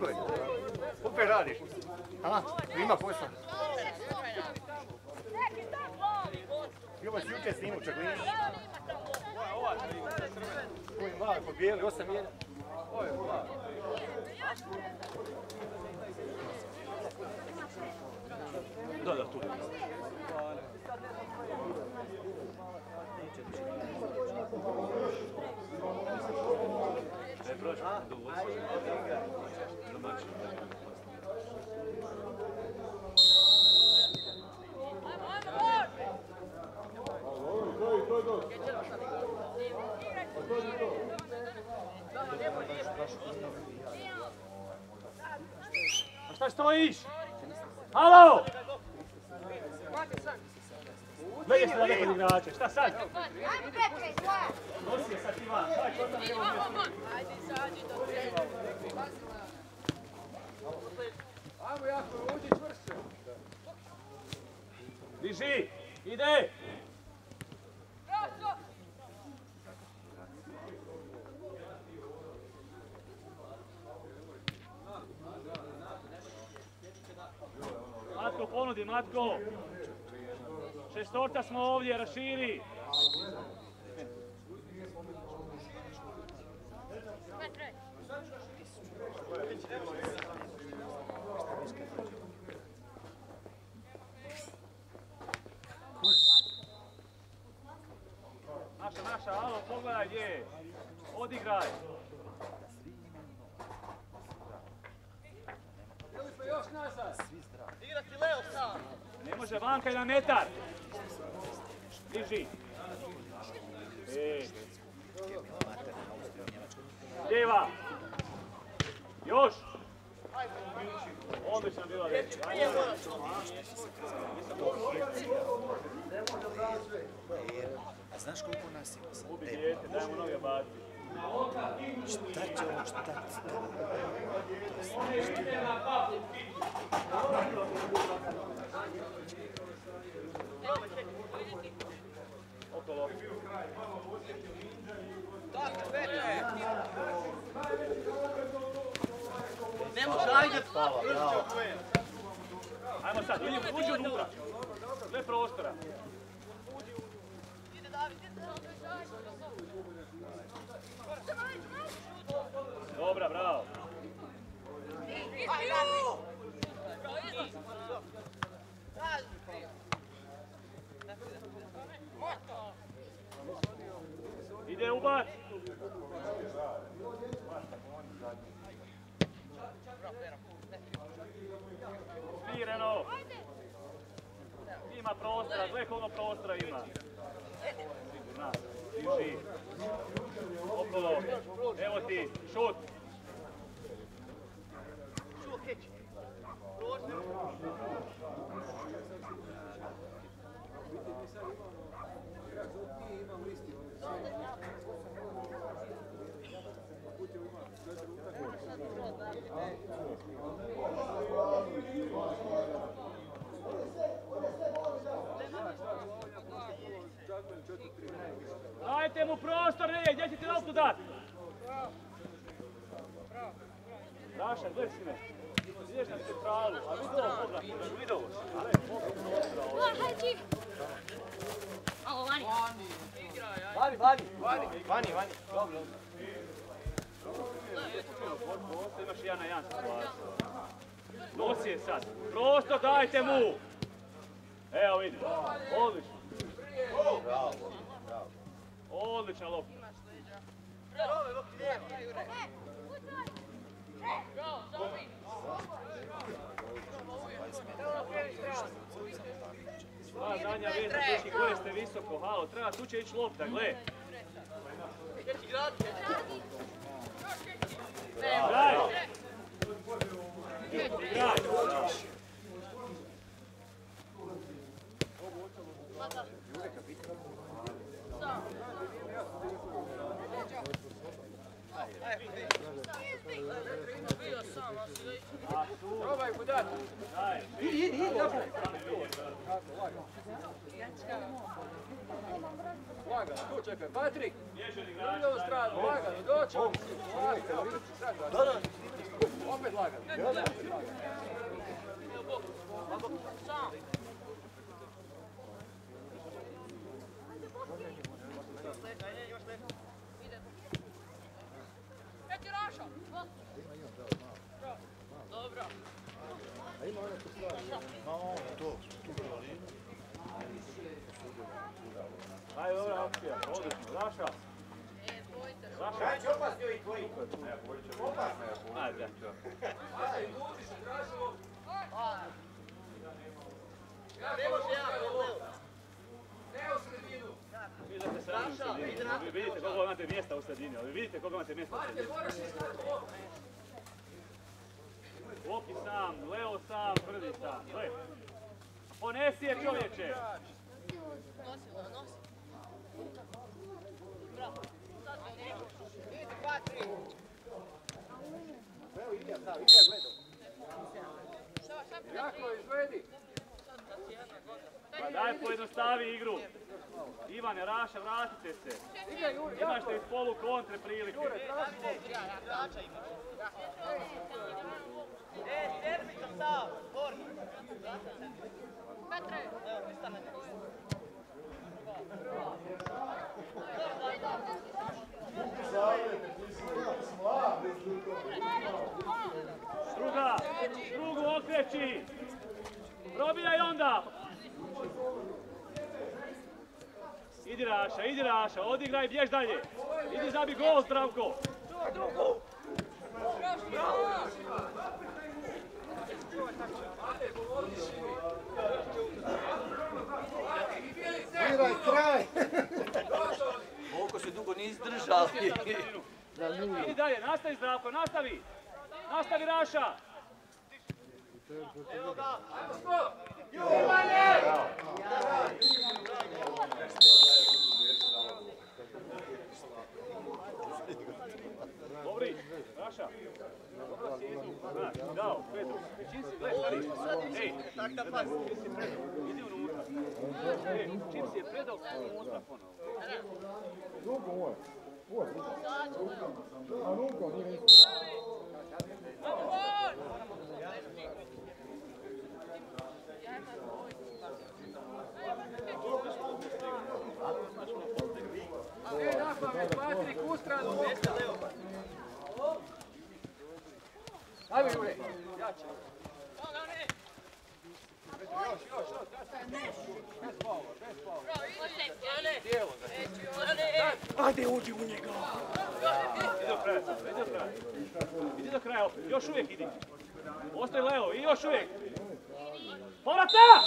Super. Super radiš. A, ima posla. Ljubac juče s njim u Čaglini. Koji mali, pobijeli 8-1. Ovo je mali. Da, tu. A šta stojiš? Halo! Gledaj se na nekog igrača, šta sad? Nosi je sad Ivan, daj čota na njegovom mjestu. Ajde, izađi do prije. Ajmo jako, uđi čvršće. Diži, ide! Matko, ponudi, Matko! Šestorca smo ovdje, raširi! Naša, alo, pogledaj gdje je. Odigraj. Još nazad. Igrati Leo sam. Ne može vanka i na metar. Diži. Djeva. Još. Odlično bila reći. A znaš koliko nas ima sad? Ubi dijete, dajmo noge baci. Šta će ovo, šta će? Okolo. Tako, Petre! Ne može, ajde! Ajmo sad, uđi unutra. Sve prostora. Ide David, ide David! Dobra, bravo. Ide ubac. Smireno. Ima prostora, gledaj koliko prostora ima. Sigurno. Diži. Okolo. Evo ti, šut. Šut, keći. Dajte mu prostor, ne, gdje ćete loptu dati? Daša, gledaj sine. Ideš na centralu, a vidi ovo pogled, vidi ovo. Ale, pogled prostora ovdje. Alo, Vani. Vani. Dobro. Imaš 1 na 1 situaciju. Nosi je sad. Prostor dajte mu! Evo vidi. Odlično. Odlična lopta. Sva zadnja vijeta, teški gore ste visoko, halo, treba tu će ići lopta, gle. Igraj! Igraj! Probaj mu dati. Idi, lagano, tu čekaj. Patrik, drugu stranu, lagano, doći. Opet lagano. Ajde, dobra akcija, odlično, Raša. Raša. Ajde, opasni ovi tvoji. Opasni. Ajde. Ne može ja, Vi vidite koliko imate mjesta u sredini, ali vidite koliko imate mjesta u sredini. Oki sam, Leo sam, Brdi sam. Ponesi je čovječe! nosi. Bravo. Evo ide, gledam. Jako, izvedi. Pa daj pojednostavi igru. Ivane, Raša, vratite se. Imašte iz polu kontre prilike. Termica stav, Borgi. Petre. Evo, pristane. Drugu okreći. Probijaj onda. Idi Raša, odigraj, bješ dalje. Idi zabi gol, Zdravko. Sviraj kraj! Koliko se dugo nisi držali. Idi dalje, nastavi Zdravko, nastavi. Nastavi Raša. Evo ga. Jovane! Dobri, Raša. Dao, Pedro. Čim si, gledaj, stari. Ej, idi unutra. Čim si je predao, unutra ponovo. Ruko moj. A ruko, nije ništa. Patrik, ustranu! Ajmo, Jure! Jače! Još! Bez polo! Dijelo ga! Ajde, uđi u njega! Idi do kraja opet, još uvijek idi. Ostoj Leo i još uvijek. Povrata!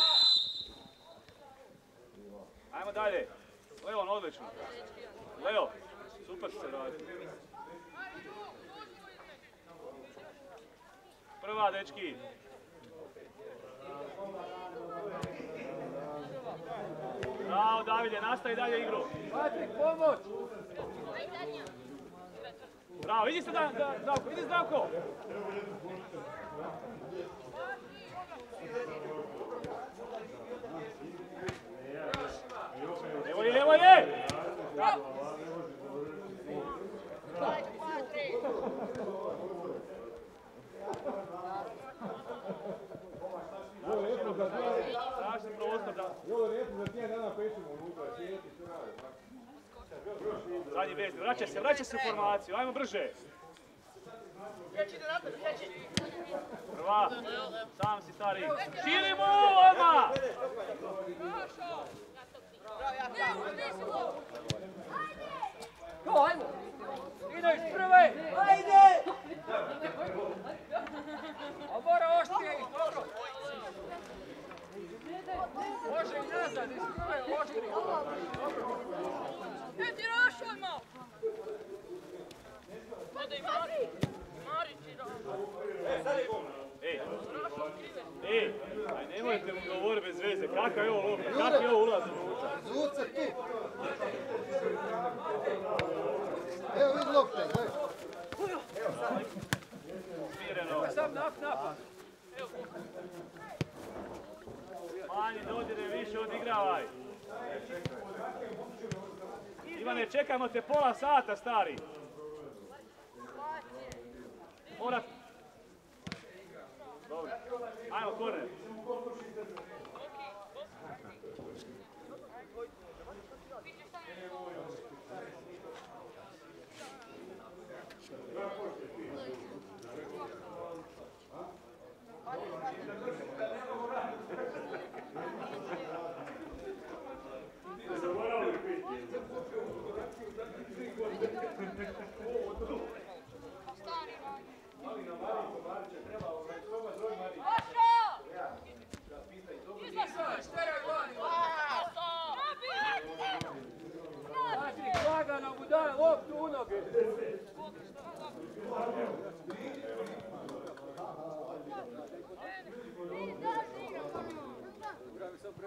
Ajmo dalje. Leon, odlično. Leo, super se radi. Prva, dečki. Bravo, Davide, nastavi dalje igru. Patrik, pomoć! Bravo, idi se Zdravko, idi Zdravko. Evo je! Strašni prostor da... Ovo lijepo za tijen dana pešimo unutra, sjeti sve rade. Zadnji vez, vraća se u formaciju, ajmo brže. Prva, sam si stari. Širi mu, odmah! Go, ajmo! Ide iz prve! Ajde! A mora oštrije i dobro! Može i nazad, iz prve oštrije! Ne ti rašajmo! Ode i Mari! Mari ti rašajmo! Ej, aj nemojte mu govoriti bez veze, kakav je ovo lopta, kakav je ovo ulaz unutra. Zuce tu! Evo vidi lopte, gledaj. Smireno. Sam napad! Manji dodire, više odigravaj. Ivane, čekamo te pola sata, stari.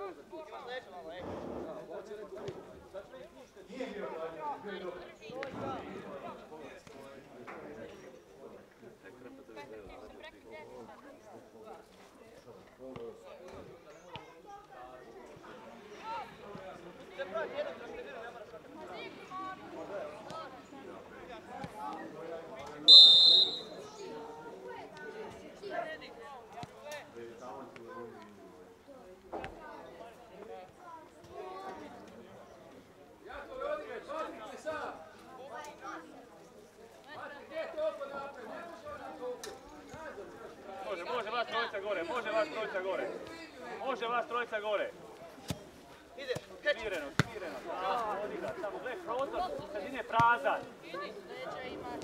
Može vas trojica gore, može vas trojica gore. Može vas trojica gore. Ideš, Smireno, smireno. Odigra, samo gledaj prostor, sredine prazan. Leđa imaš.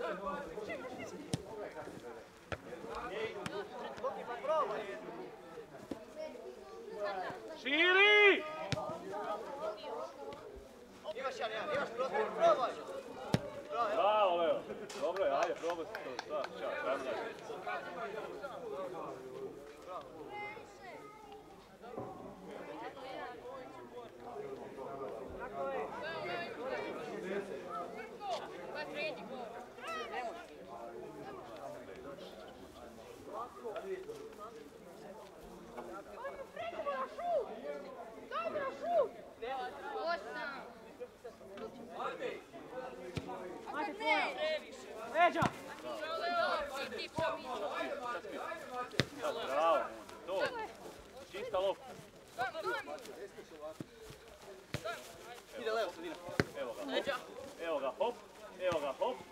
Širi! Imaš prostor, probaj. Bravo, Leo. Dobro je, ajde, probaj se to. Čao, čao. Leđa! Bravo, to. Čista lopta. Ide levo, sredina. Evo ga, evo ga, hop. Evo ga, hop.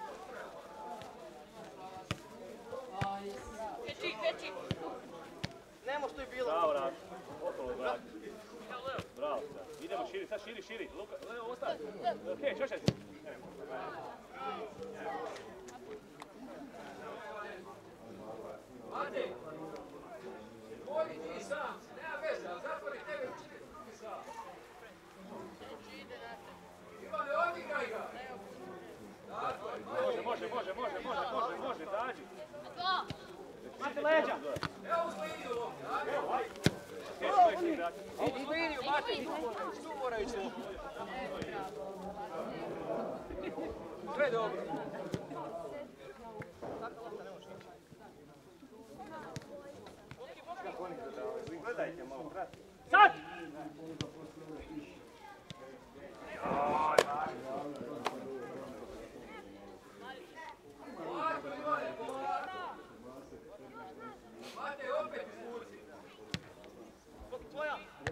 Veći! Nemo što je bilo. Bravo, Rad. Okolo, Rad. Bravo, sad. Idemo, širi, sad širi. Luka, Leo, ostavi. Okej, čošaj se. Ade, boli ti sam, nema veze, ali zatvori tebe učini drugi sam. Ivane, odigraj ga! Može, dađi. Mate leđa! Evo u liniju ovdje, Idi u liniju, Mate, tu moraju ići loptu. Sve dobro. Gledajte malo, prati. Sad! Mate, opet izvuci. Tvoja.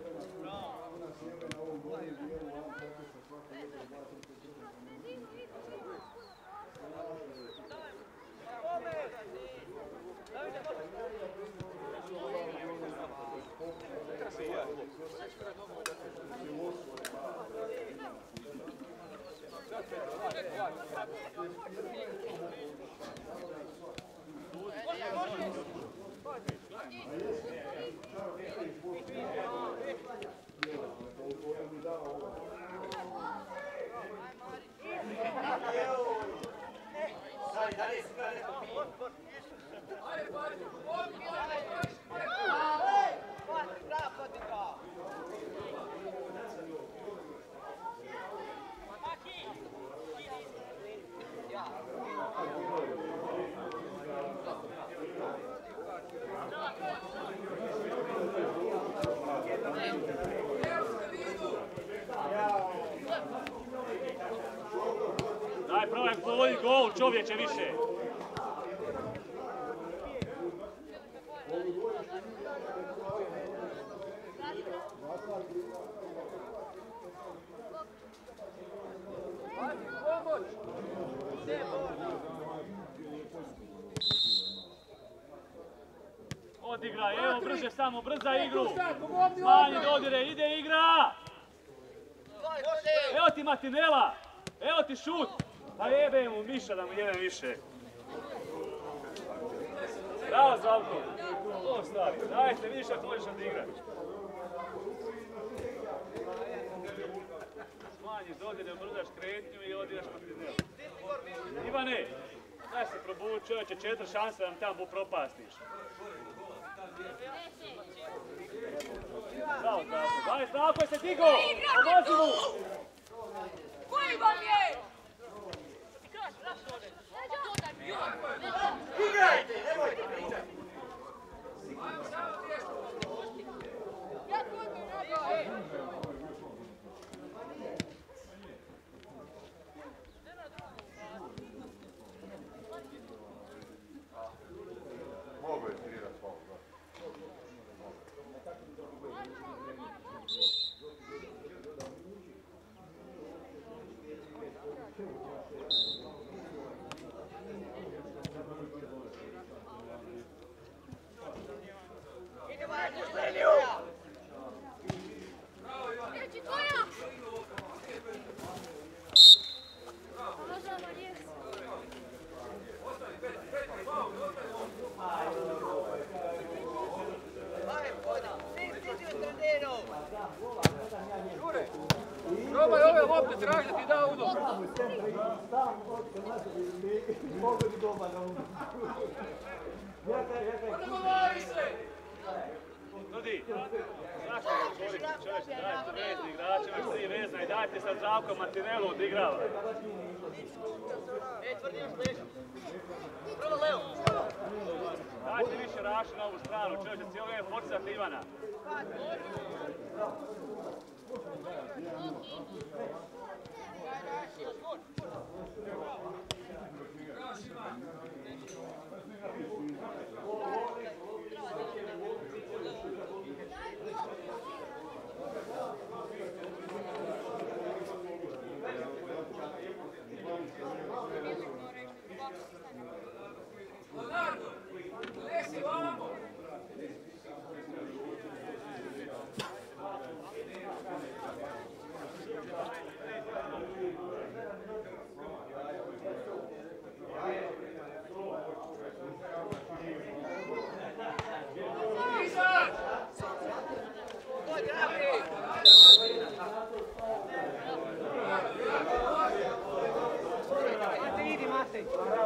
Daj, probaj povoditi gol, čovječe, više. Odigraj, evo brže samo, brza igru. Smanji dodire, ide igra. Evo ti Martinela, evo ti šut. Pa jebe mu Miša da mu jebe više. Bravo Zdravko. O stari, dajte, vidiš ako možeš odigrati. Smanjiš dodire, brzaš kretnju i odigraš Martinela. Ivane, daj se probući čovječe, 4 šanse da nam tamo propastiš. Bravo, Zdravko. Daj, Zdravko je se digao! Pomozi mu! Koji vam je? Igrajte, nemojte pričati. Ja tvojko nago. Mogu je trirat faul, da. Idemo na tu liniju! Reći tvoja! Možemo jest. Vai, pojdi! Sidi u trenenu! Jure, probaj ove lopte traži da ti da udom. Odgovori se! Ljudi, zašto ga koristite čovječe, dajte vezni igračima, svi vezna i dajte sad Zdravko Martinelu odigrava. Tvrdi još bliže. Prvo levo. Dajte više Raša na ovu stranu, čovječe, cijelo vrijeme poticati Ivana. Leonardo, lesi vamo! Izađ! Pojdi, napri! Mate, idi, Mate!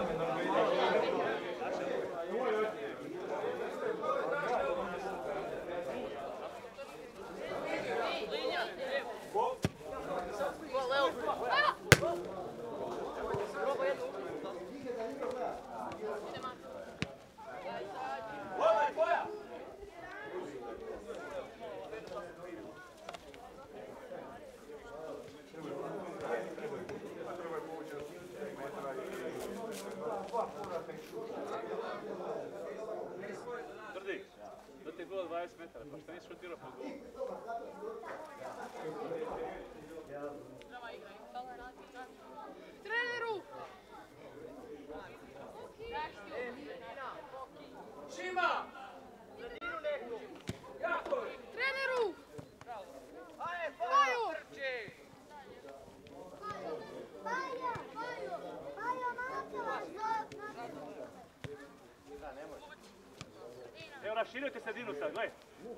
Tvrdi, da ti je gol 20 metara, pa što nisi šutirao po gol? Treneru! Šima! Jakov! Treneru! Ajde, Paju! trči! Evo, raširujte sredinu sad, gledaj.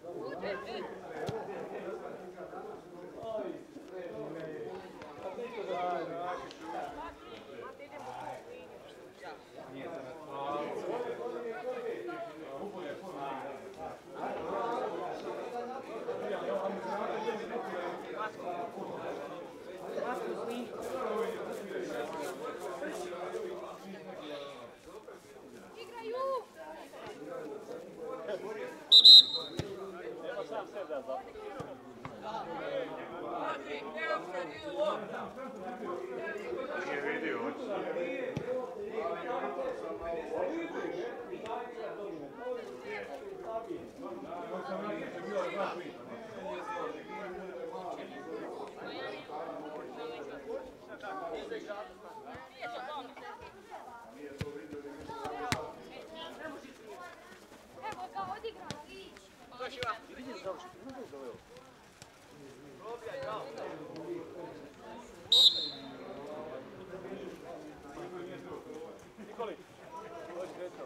Igraju! Evo sam sve da zapad. Patrik, ne okreni lopta! Nije vidio oči. Evo ga, odigra! Doši vam! Probljaj, bravo! Nikoli, dođi djeco.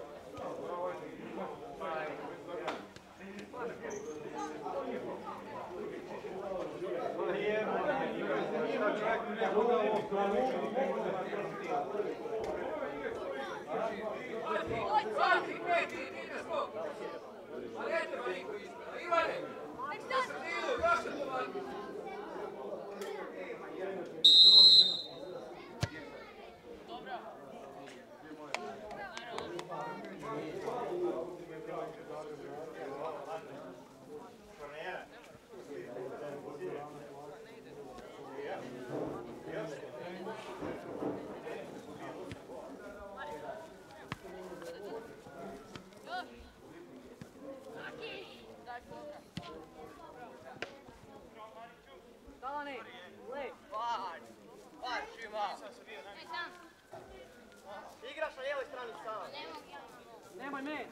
Patrik, ne, ti na skok! A ne treba niko ispred. Ivane, Nek stan! Kalani, lej. Par, Šima. Igraš na lijevoj strani sam. Nemoj, ne.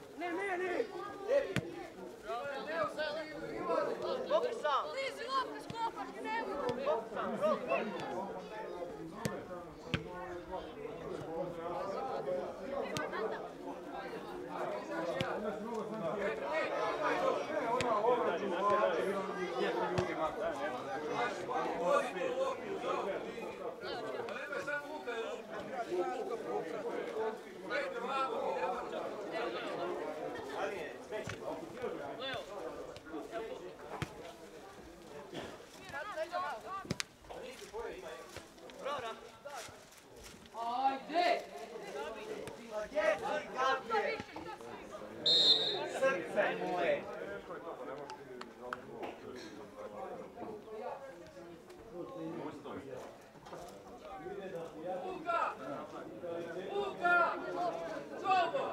Boki sam. Lizi, lopka skopaš, nemoj. Boki sam, Ajde! Srce moje. Luka! Luka! Zobo!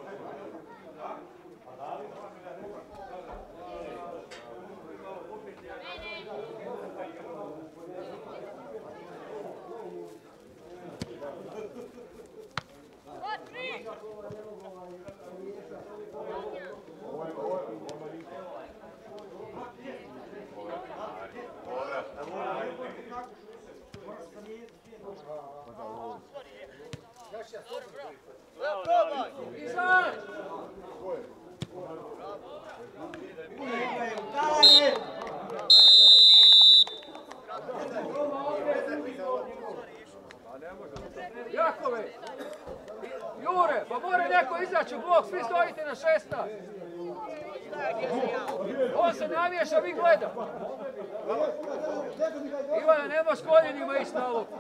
Probaj. Izađ! Jakove! Jure, pa mora neko izaći u blok, svi stojite na 16. On se naviješa, vi gleda. Ivana, nema s koljenima ići na luk.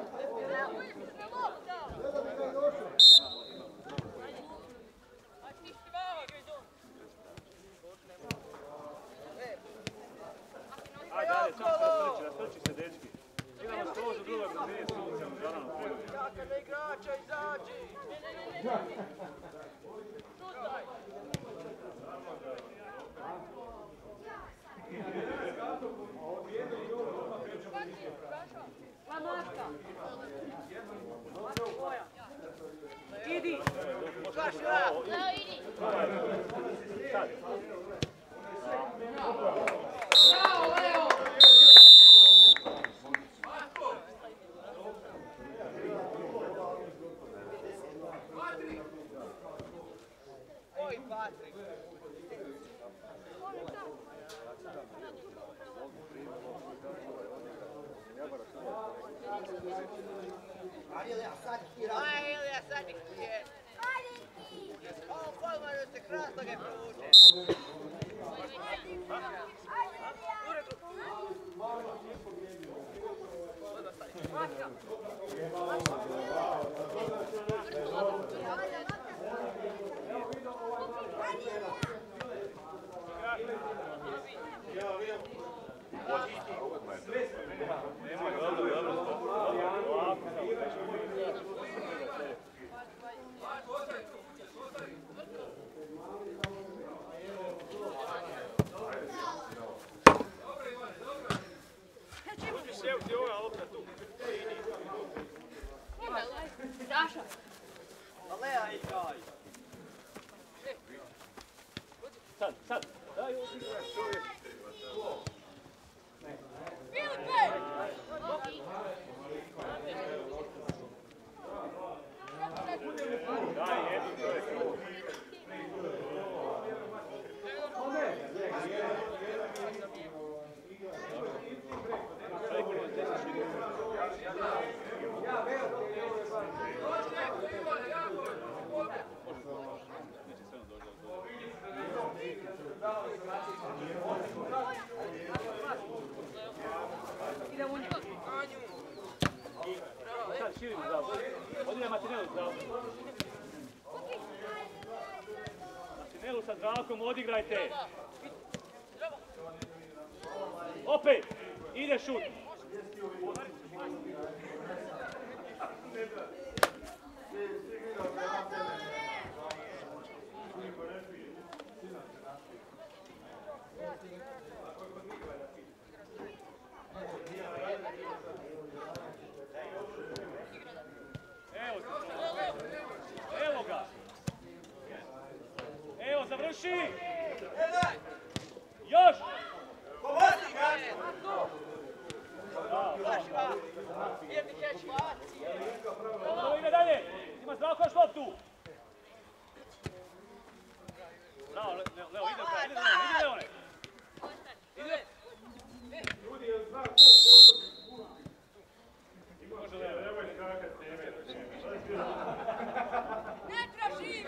Ajde, samo rastrči se, dečki. Idemo skroz u drugoj brzini, sucem u zelenom polju. Čaka na igrača, izađi. Maška. Maška tvoja. Idi. Kašira. Leo, idi. Sad. Bravo, Leo! Patrik! Oj, Patrik. Aj, Ilija, sad ih je. Ovo Folmanu se krasno ga provuče. Maška. Saša. Alea igraj. Sad. Daj ovo igraš čovjek. Daj jednu čovjek. Idemo u njega. Sad širim zavu. Odine Martinelu zavu. Martinelu sa Zdravkom odigrajte. Opet. Ide šut. Završi! Još! Dobro, ide dalje! Ima Zdravko još loptu! Bravo, Leo, ide Leone! Ide! Ljudi, je znak koliko može Leo, nemoj skakat s teme. Ne traži!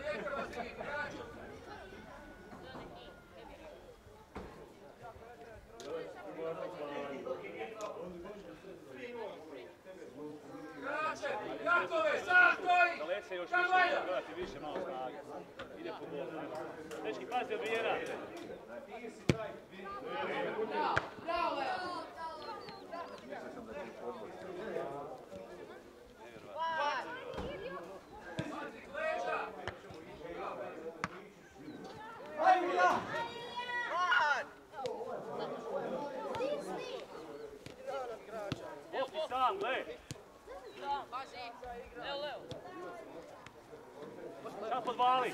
Jakove, sad stoji! Kalese još više, gledati više malo snage. Ide po gol. Dečki, pazi odbijena. Bravo, Leo! Osti sam, gle. Pazi! Leo! Šta podvali?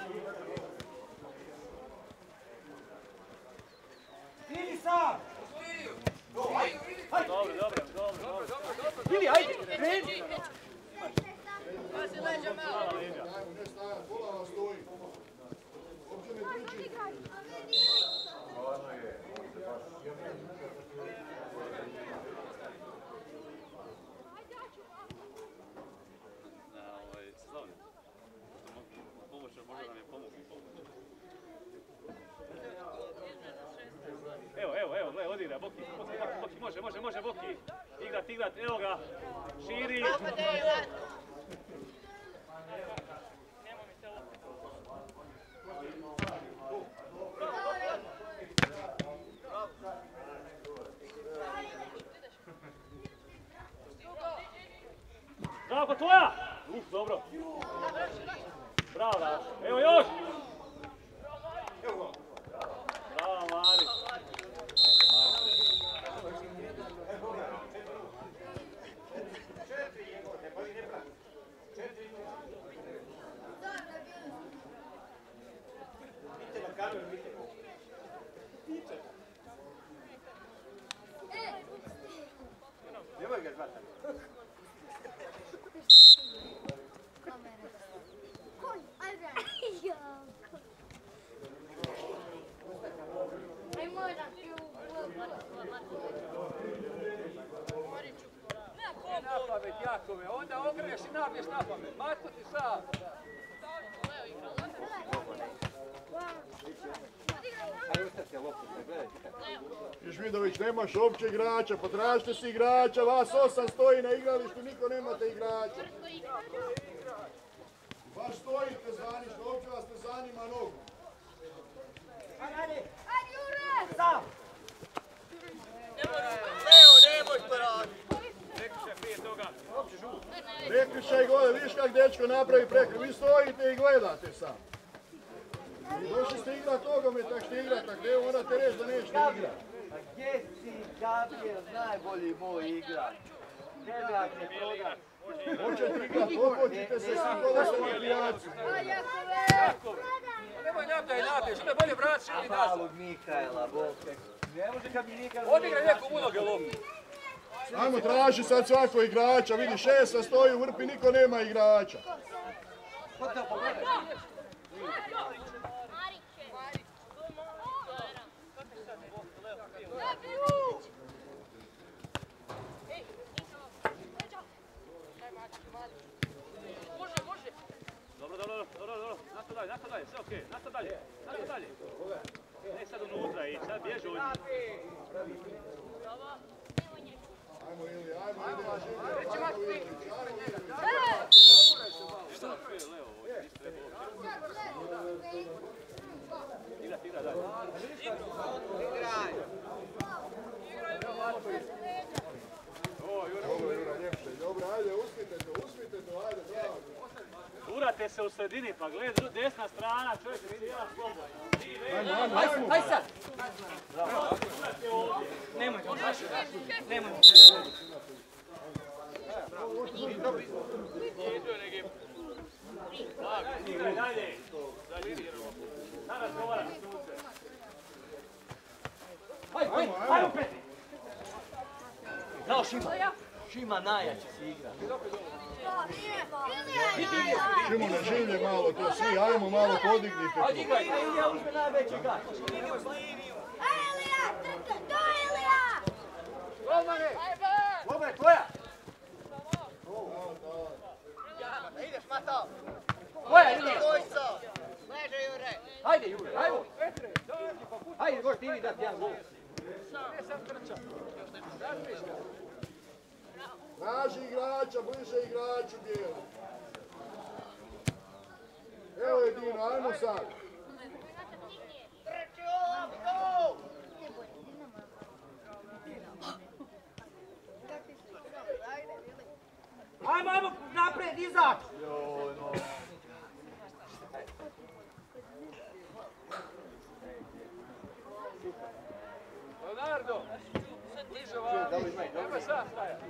Idi sam! Dobro. Ili, ajde, kreni! Pazi leđa malo! Hvala leđa. Evo, gle, odigra, Boki, može, Boki. Igrat, evo ga, širi. Zdravko, tvoja! Dobro. Bravo, Daš. Evo još! Bravo, Mari. Nemoj ga zvati. Napamet, Jakove, onda ogreš i nabiješ napamet. Matko ti sam. Vidović, nemaš uopće igrača, potražite si igrača, vas 8 stoji na igralištu, niko nemate igrača. Baš stojite zvanično, uopće vas ne zanima nogu. Ajde, sam! Leo, nemoj to raditi. Prekršaj gole, vidiš kak dečko napravi prekršaj, vi stojite i gledate sam. I došli ste igrat nogomet, tak ste igrat, tak ne morate reći da nećete igrat. A gdje si, Gabriel, najbolji moj igrač? Tebe ako ne prodam. Hoćete igrat, opoćite se svi kod su mafijaci. Nemoj napiješ, onda bolje vrati ili nazad. Malog Mikaela, Bog. Ne može kad mi nikad... Odigraj nekom uloge loptu. Ajmo traži sad svako igrača, vidi 6 stoji u vrpi, niko nema igrača. Ko te pogledaj? Dobro. Nastav dalje, sve okej. Nastav dalje. Ne sad unutra i sad bježi od njih. Ajmo Ili, ajmo Ili. Šta? Leo, ovo je isto Igra dalje. Dobro, ajde, uspite to, ajde, bravo. Urate se u sredini, pa gledaj, desna strana, čovjek vidi jedan slobodan. Aj sad! Nemoj to, nemoj. Igraj dalje. Da razgovara na suce. Ajmo Petri! Bravo Šima! Šima najjači si igra. Šimone, življe malo, to svi, ajmo malo podignite tu. Ajde igraj, Ilija uzme najveći gač. Golmane! Dobre, tvoja! Ideš, Mato! Tvoja, Ilija! Leže, Jure! Ajde, Jure, ajmo! Petre, dođi pa pusti. Ajde, možeš ti vi dati jedan gol. Nije sad trča. Razmišlja. Traži igrača, bliže igraču bijelu. Evo je Dino, ajmo sad. Trči ovom, go! Ajmo, napred, izač! Leonardo! Bliže ovamo. Nema sad stajati.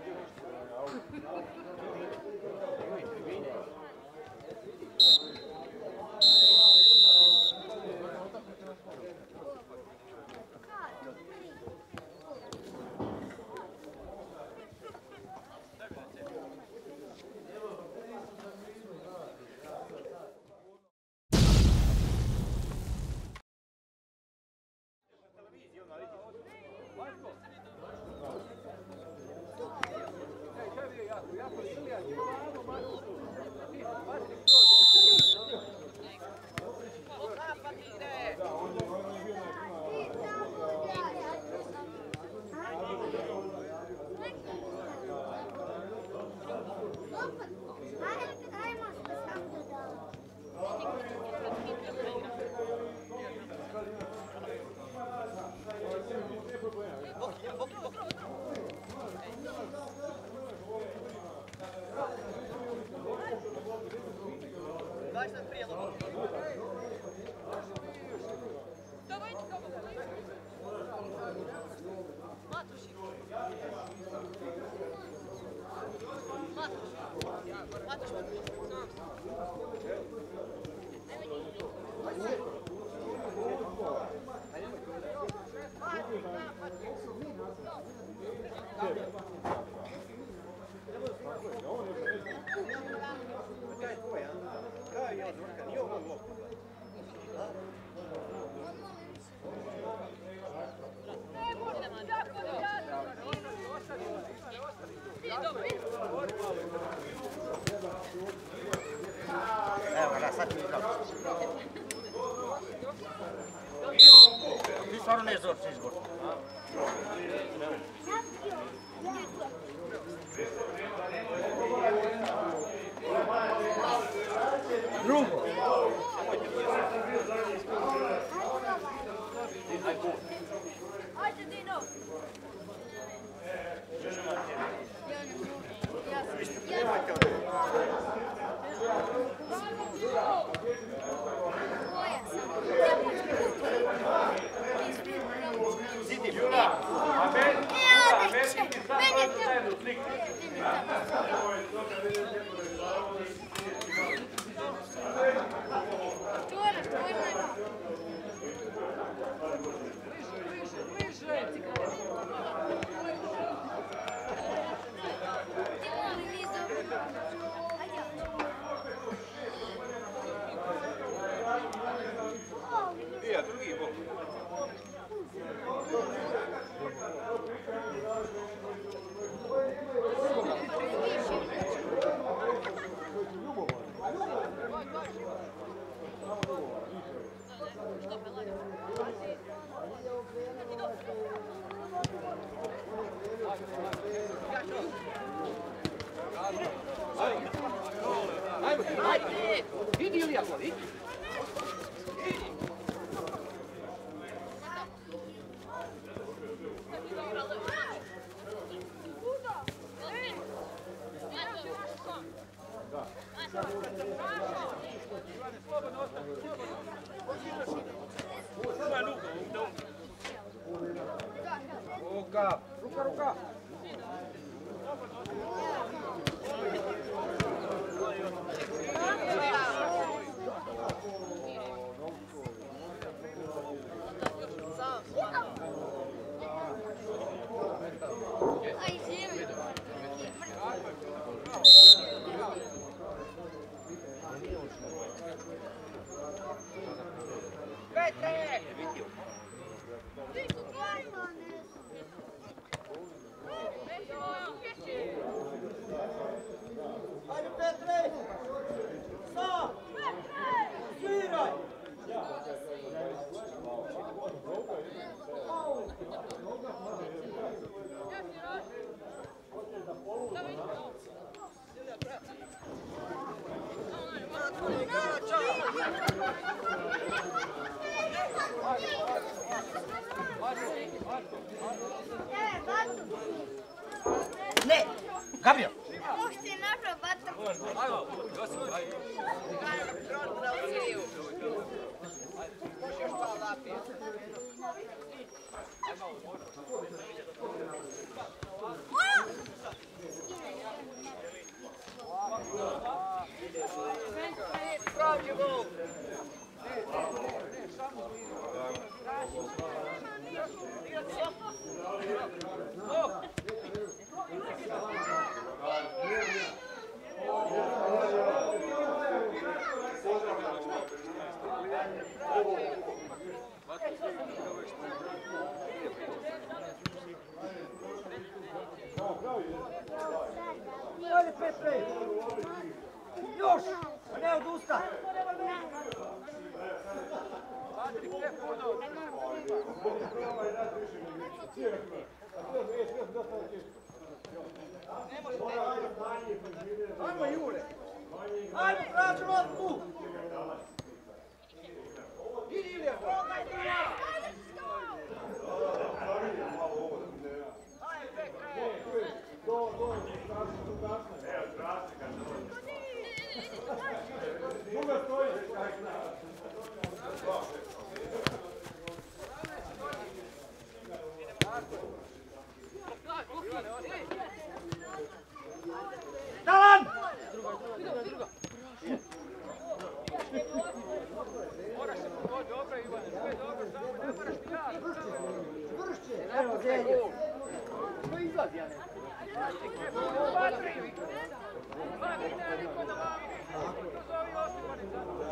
Evo ga, sad ću igrati. Ti stvarno ne znaš izbor. Drugo! Ajde, Dino! Ajde! Idi Ilija, idi! Ruka! Ajde Petre! Sam! Sviraj! Ne! Gabriel! Pusti naprav, bata. Ajmo, Josip, ajde. Pravdje gol. Ne, samo Ajde Petre! Još! Ne odustaj! Patrik, ne puno. Ajmo Jure! Ajmo traži loptu! Idi Ilija! Talan! Moraš se pogoditi, dobro Ivane, sve dobro, samo ne moraš mi jati. Vršće! Evo Zelje! Ko izlazi, ja ne? Patrik! Ma, ne, niko da vam kroz ovi osnovani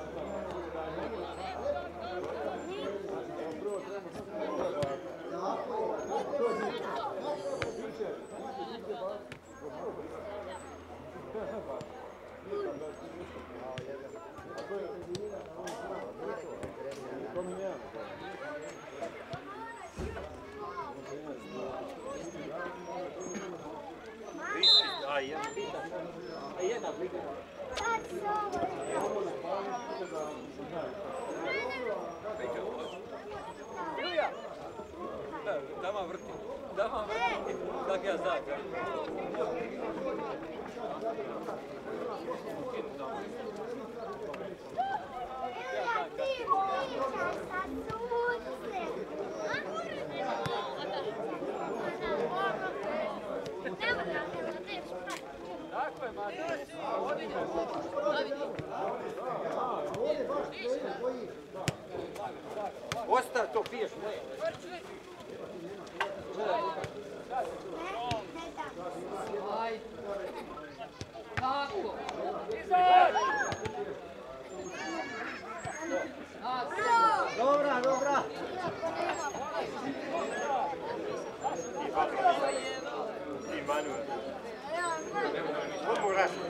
Ilija! Dama vrti, kak ja znam. Tako je, Mate. Ostav to, piješ moje. Tako. Izađi! Dobra, dobra! I Manuel. Odmah raš.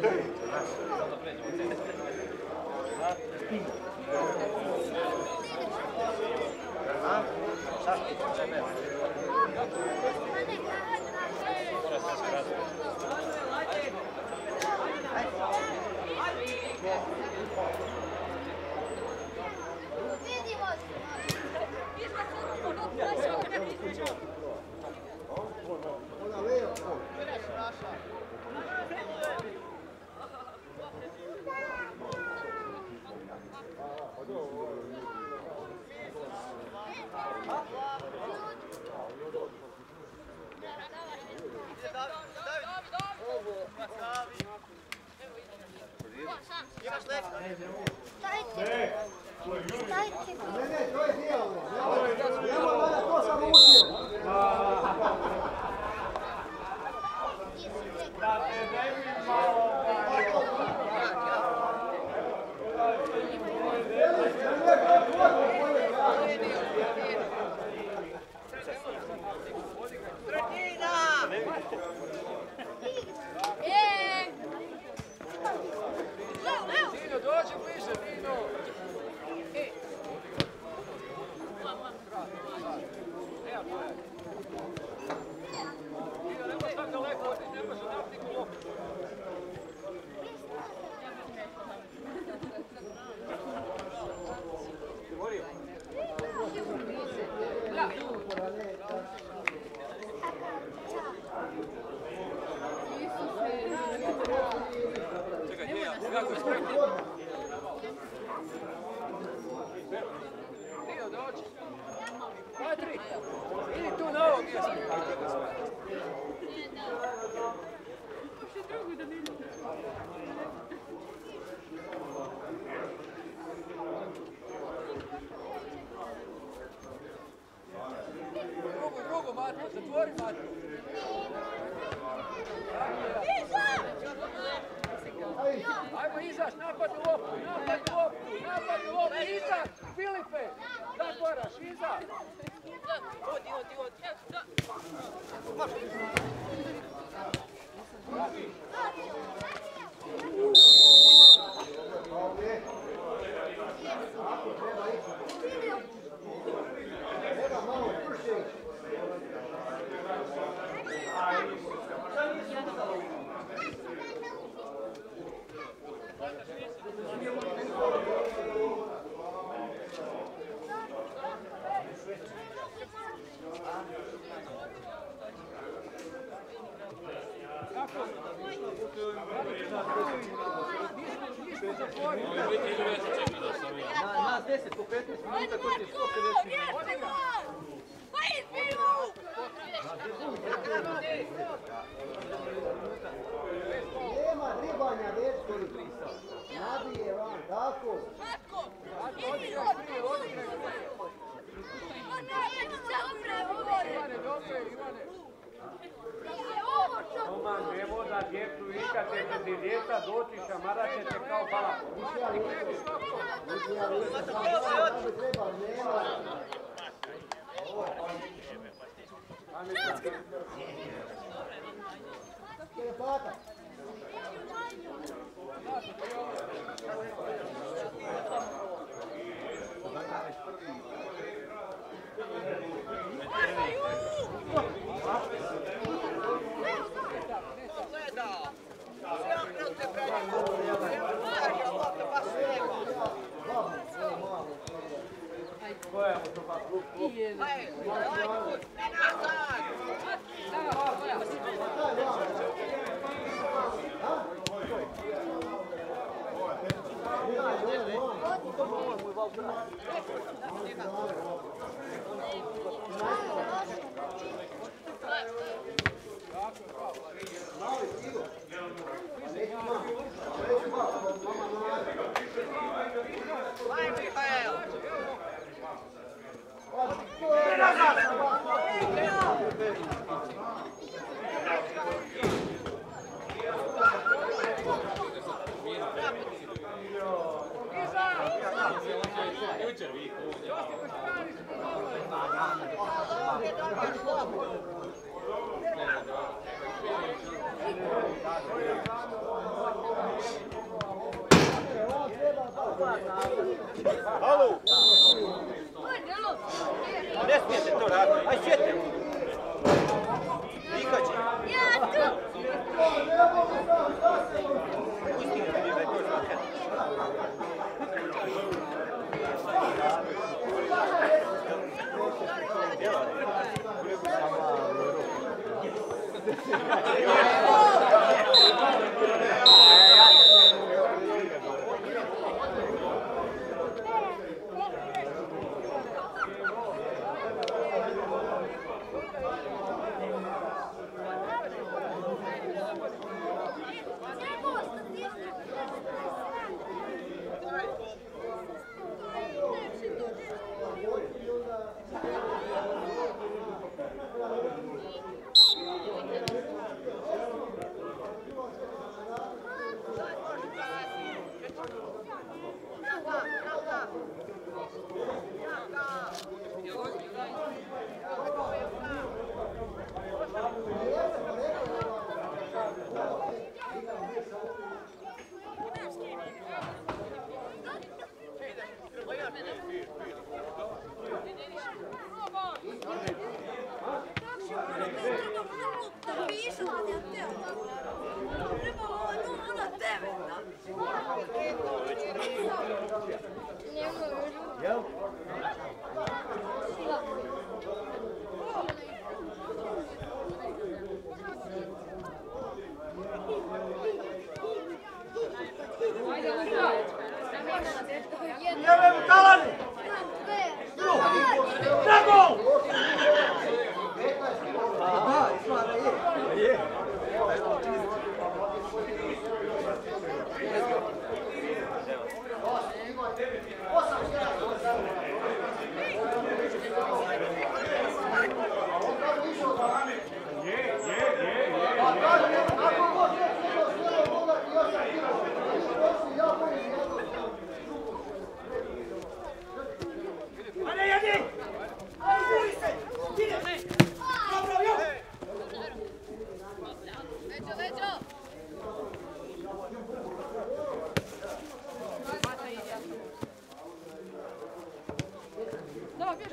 Ne, to je dijelo. Nemo valjda, to sam učio. Da te ne bi malo... Ne, dođi. Patrik, idi tu na ovo mjesto. Drugo, Matko, zatvori Matko. Ajmo izaš, napad u loptu, izaš, Filipe, zatvoraš, izaš. Nas 10 po 15 minuta koji je 150 minuta. Nema dribanja već koji prisao. Nabije van, tako. Odigraj prije. Ivane, dobro je, Ivane. Roman, evo da djecu vikate kad djeca doći šamarat ćete kao balak. Halo! Ne smijete to raditi, aj sjete! Dikaće! Ja tu! Pusti ga mi, to je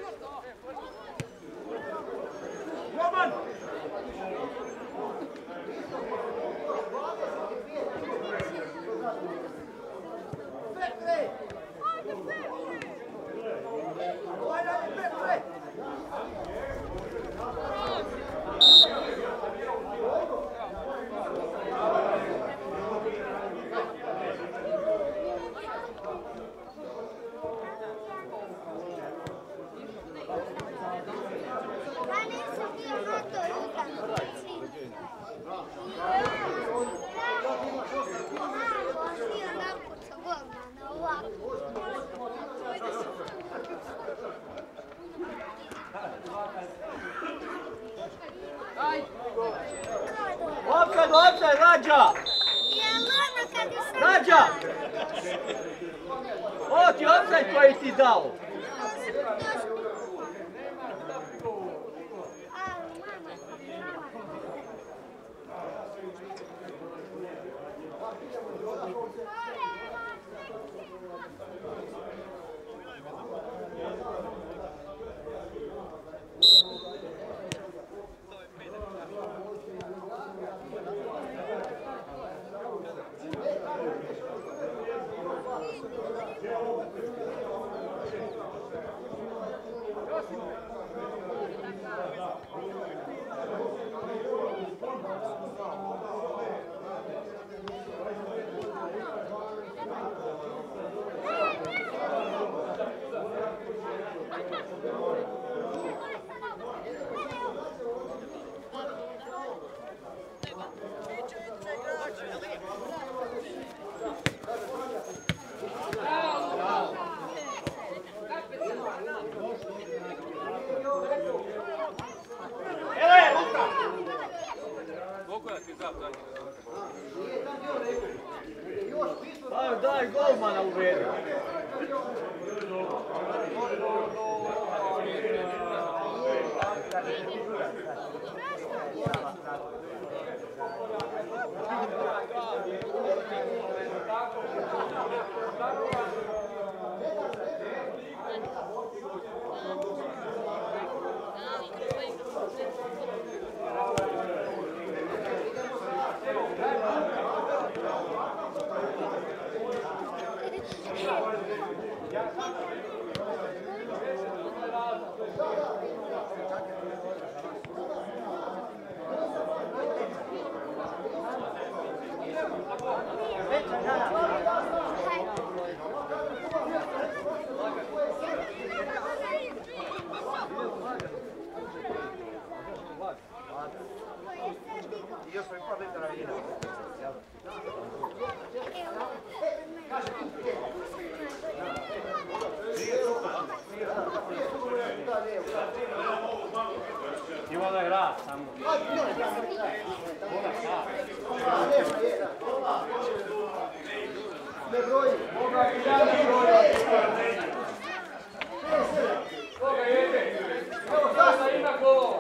Općaj, općaj, Rađa! Rađa! Ovo ti općaj koji ti dao. Daj golmana u vedu. Ivana igra samo. Ne broji. Koga jede? Evo sada ima gol.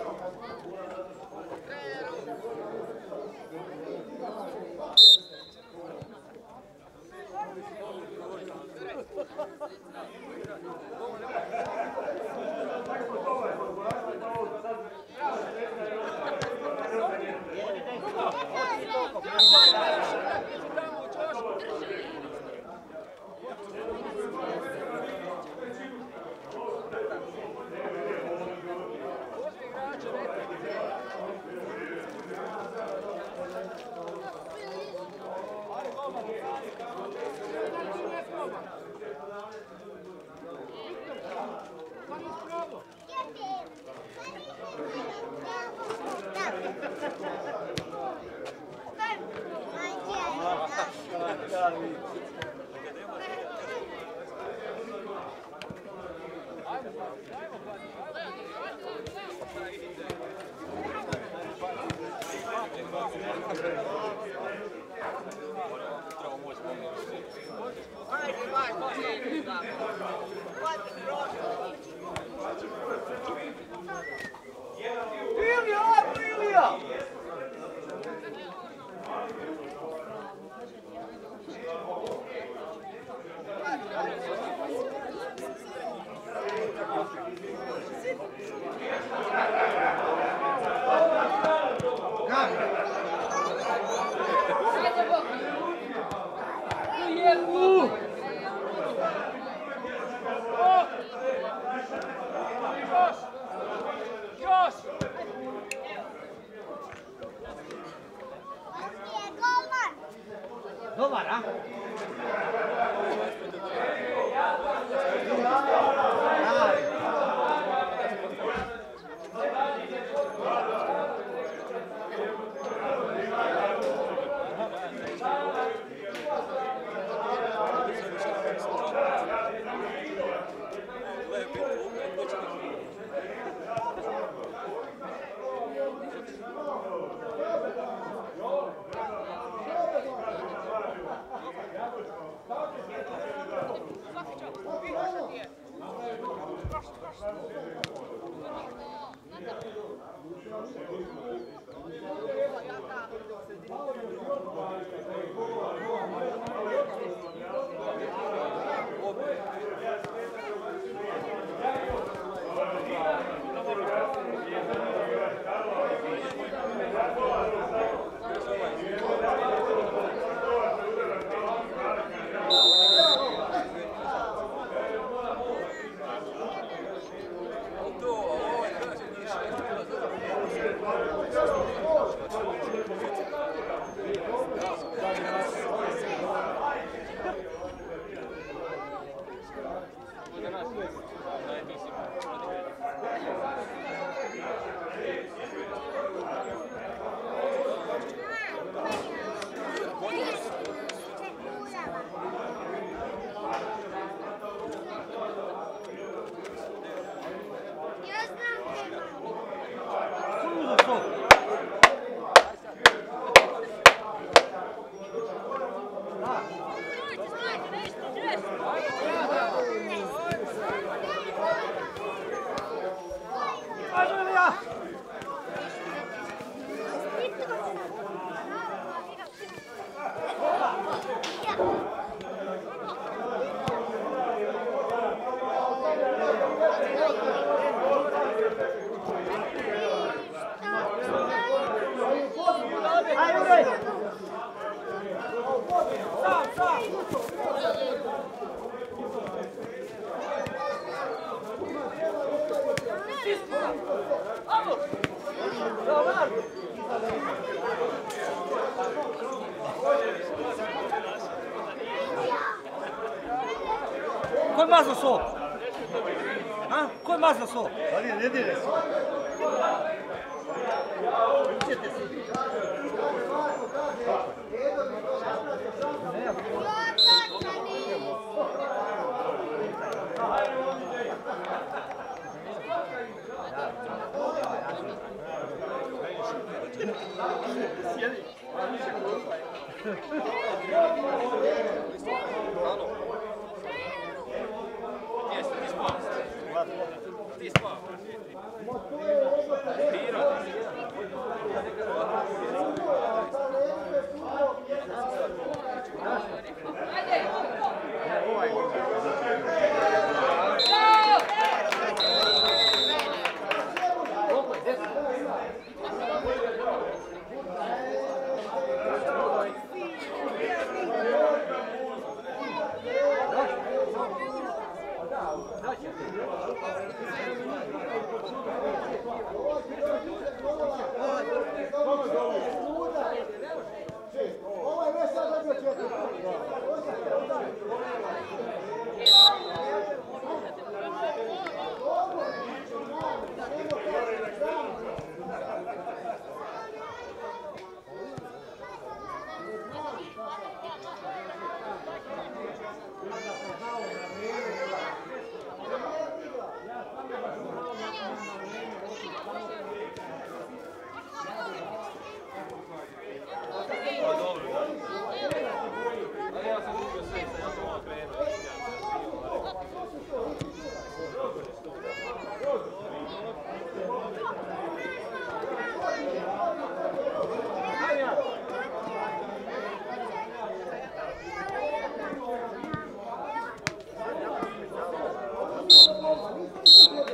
Ko je mazno so? A? Ko je mazno so? Ali ne dire se. Učete se. Jeste, ti spavasti. ti spavaš. Ovaj već sad dobio 4.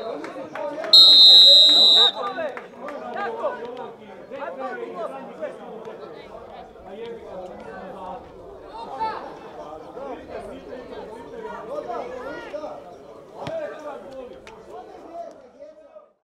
Jako! Ajde,